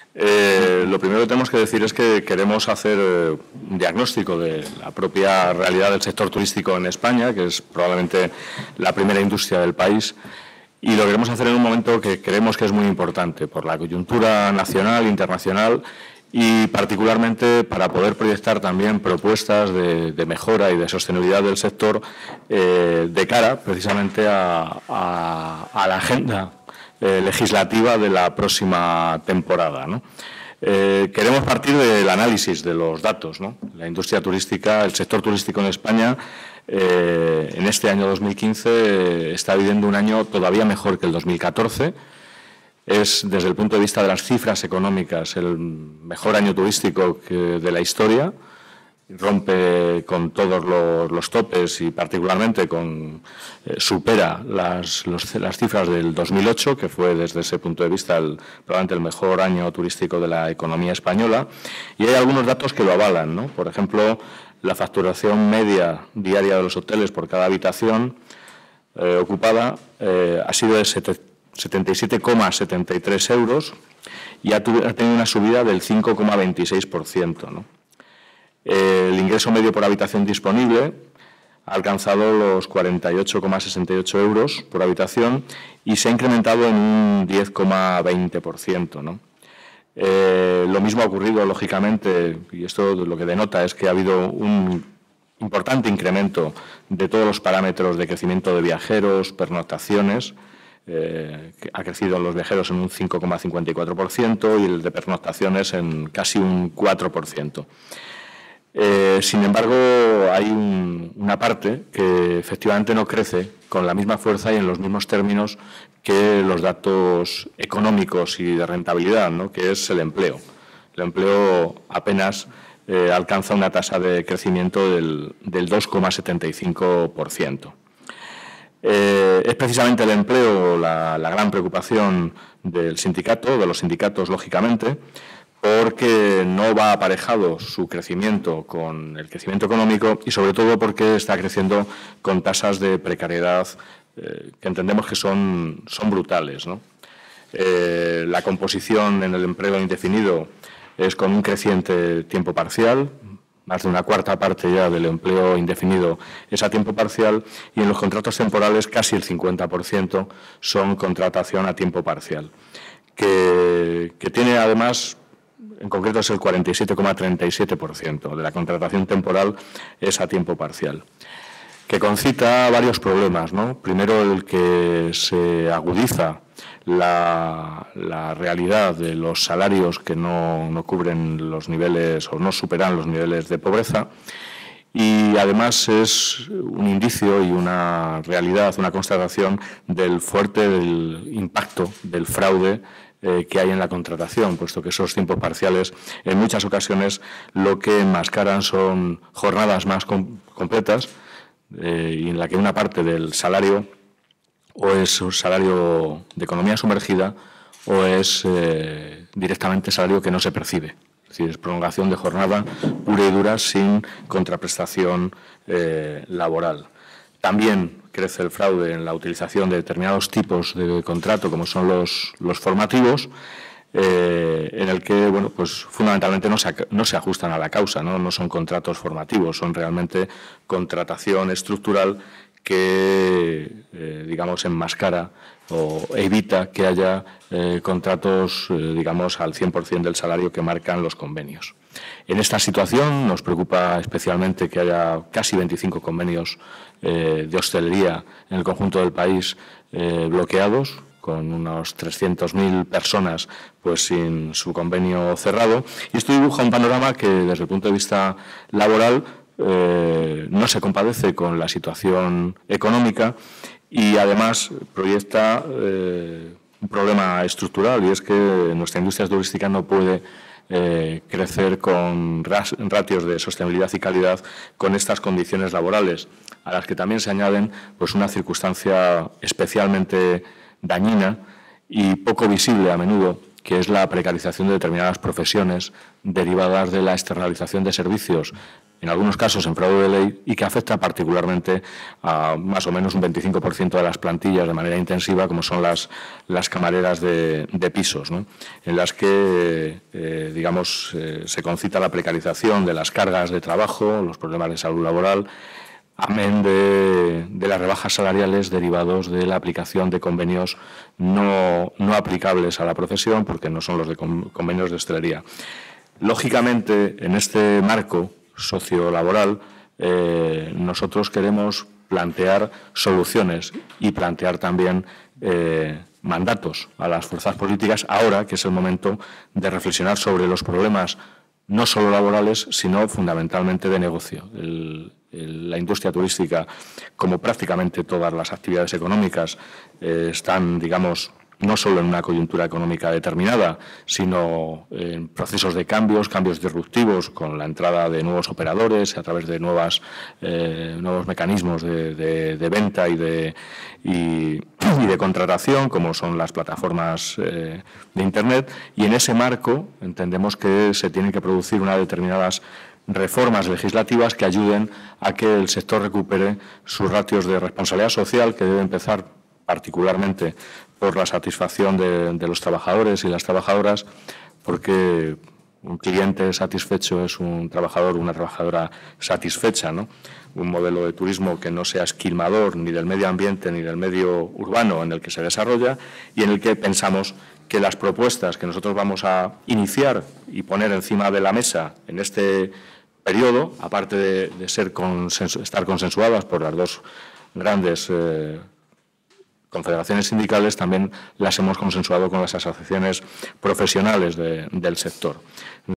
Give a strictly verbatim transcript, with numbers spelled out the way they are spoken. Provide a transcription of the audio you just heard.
Eh, lo primero que tenemos que decir es que queremos hacer eh, un diagnóstico de la propia realidad del sector turístico en España, que es probablemente la primera industria del país, y lo queremos hacer en un momento que creemos que es muy importante por la coyuntura nacional, internacional y particularmente para poder proyectar también propuestas de, de mejora y de sostenibilidad del sector eh, de cara precisamente a, a, a la agenda eh, legislativa de la próxima temporada, ¿no? Eh, queremos partir del análisis de los datos, ¿no? La industria turística, el sector turístico en España, eh, en este año dos mil quince eh, está viviendo un año todavía mejor que el dos mil catorce. Es, desde el punto de vista de las cifras económicas, el mejor año turístico que de la historia. Rompe con todos los, los topes y particularmente con, eh, supera las, los, las cifras del dos mil ocho, que fue desde ese punto de vista el, probablemente el mejor año turístico de la economía española. Y hay algunos datos que lo avalan, ¿no? Por ejemplo, la facturación media diaria de los hoteles por cada habitación eh, ocupada eh, ha sido de setenta y siete coma setenta y tres euros y ha, ha tenido una subida del cinco coma veintiséis por ciento, ¿no? El ingreso medio por habitación disponible ha alcanzado los cuarenta y ocho coma sesenta y ocho euros por habitación y se ha incrementado en un diez coma veinte por ciento, ¿no? Eh, lo mismo ha ocurrido, lógicamente, y esto lo que denota es que ha habido un importante incremento de todos los parámetros de crecimiento de viajeros, pernoctaciones. Eh, que ha crecido los viajeros en un cinco coma cincuenta y cuatro por ciento y el de pernoctaciones en casi un cuatro por ciento. Eh, sin embargo, hay un, una parte que efectivamente no crece con la misma fuerza y en los mismos términos que los datos económicos y de rentabilidad, ¿no? Que es el empleo. El empleo apenas eh, alcanza una tasa de crecimiento del, del dos coma setenta y cinco por ciento. Eh, es precisamente el empleo la, la gran preocupación del sindicato, de los sindicatos, lógicamente, porque no va aparejado su crecimiento con el crecimiento económico y, sobre todo, porque está creciendo con tasas de precariedad eh, que entendemos que son, son brutales, ¿no? Eh, la composición en el empleo indefinido es con un creciente tiempo parcial. Más de una cuarta parte ya del empleo indefinido es a tiempo parcial y en los contratos temporales casi el cincuenta por ciento son contratación a tiempo parcial, que, que tiene además, en concreto es el cuarenta y siete coma treinta y siete por ciento de la contratación temporal es a tiempo parcial, que concita varios problemas, ¿no? Primero, el que se agudiza La, la realidad de los salarios que no, no cubren los niveles o no superan los niveles de pobreza y además es un indicio y una realidad, una constatación del fuerte del impacto del fraude eh, que hay en la contratación, puesto que esos tiempos parciales en muchas ocasiones lo que enmascaran son jornadas más com completas eh, y en la que una parte del salario o es un salario de economía sumergida o es eh, directamente salario que no se percibe. Es decir, es prolongación de jornada pura y dura sin contraprestación eh, laboral. También crece el fraude en la utilización de determinados tipos de contrato, como son los, los formativos, eh, en el que, bueno, pues fundamentalmente no se, no se ajustan a la causa, ¿no? No son contratos formativos, son realmente contratación estructural que, eh, digamos, enmascara o evita que haya eh, contratos, eh, digamos, al cien por cien del salario que marcan los convenios. En esta situación nos preocupa especialmente que haya casi veinticinco convenios eh, de hostelería en el conjunto del país eh, bloqueados, con unos trescientas mil personas pues sin su convenio cerrado. Y esto dibuja un panorama que, desde el punto de vista laboral, Eh, no se compadece con la situación económica y además proyecta eh, un problema estructural, y es que nuestra industria turística no puede eh, crecer con ratios de sostenibilidad y calidad con estas condiciones laborales, a las que también se añaden pues, una circunstancia especialmente dañina y poco visible a menudo, que es la precarización de determinadas profesiones derivadas de la externalización de servicios en algunos casos en fraude de ley y que afecta particularmente a más o menos un veinticinco por ciento de las plantillas de manera intensiva, como son las, las camareras de, de pisos, ¿no? En las que, eh, digamos, eh, se concita la precarización de las cargas de trabajo, los problemas de salud laboral, amén de, de las rebajas salariales derivados de la aplicación de convenios no, no aplicables a la profesión, porque no son los de convenios de hostelería. Lógicamente, en este marco sociolaboral, eh, nosotros queremos plantear soluciones y plantear también eh, mandatos a las fuerzas políticas, ahora que es el momento de reflexionar sobre los problemas no solo laborales, sino fundamentalmente de negocio. El, el, la industria turística, como prácticamente todas las actividades económicas, eh, están, digamos, no solo en una coyuntura económica determinada, sino en procesos de cambios, cambios disruptivos, con la entrada de nuevos operadores a través de nuevas, eh, nuevos mecanismos de, de, de venta y de, y, y de contratación, como son las plataformas eh, de Internet. Y en ese marco entendemos que se tienen que producir unas determinadas reformas legislativas que ayuden a que el sector recupere sus ratios de responsabilidad social, que debe empezar particularmente por la satisfacción de, de los trabajadores y las trabajadoras, porque un cliente satisfecho es un trabajador o una trabajadora satisfecha, ¿no? Un modelo de turismo que no sea esquilmador ni del medio ambiente ni del medio urbano en el que se desarrolla y en el que pensamos que las propuestas que nosotros vamos a iniciar y poner encima de la mesa en este periodo, aparte de, de ser consensu- estar consensuadas por las dos grandes eh, confederaciones sindicales, también las hemos consensuado con las asociaciones profesionales de, del sector.